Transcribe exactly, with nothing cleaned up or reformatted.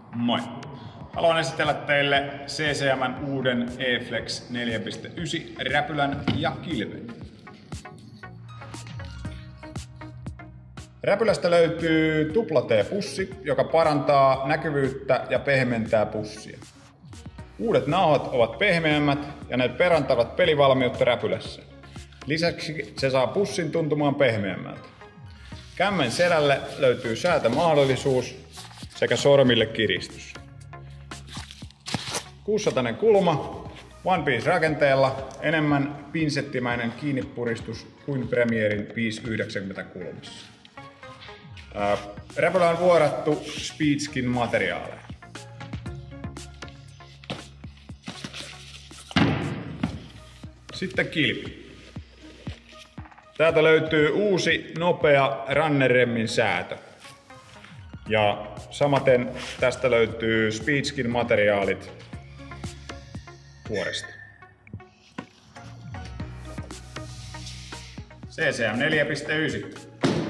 Moi! Haluan esitellä teille C C M:n uuden E-Flex neljä piste yhdeksän räpylän ja kilven. Räpylästä löytyy tupla T-pussi, joka parantaa näkyvyyttä ja pehmentää pussia. Uudet nauhat ovat pehmeämmät ja ne parantavat pelivalmiutta räpylässä. Lisäksi se saa pussin tuntumaan pehmeämmältä. Kämmen selälle löytyy säätömahdollisuus sekä sormille kiristys. kuusisataa kulma, One Piece rakenteella, enemmän pinsettimäinen kiinnipuristus kuin Premierin viisi yhdeksänkymmentä kulmassa. Ää, räpylä on vuorattu Speedskin materiaaleja. Sitten kilpi. Täältä löytyy uusi nopea runnerremmin säätö. Ja samaten tästä löytyy Speedskin materiaalit kuoresta. C C M neljä piste yhdeksän.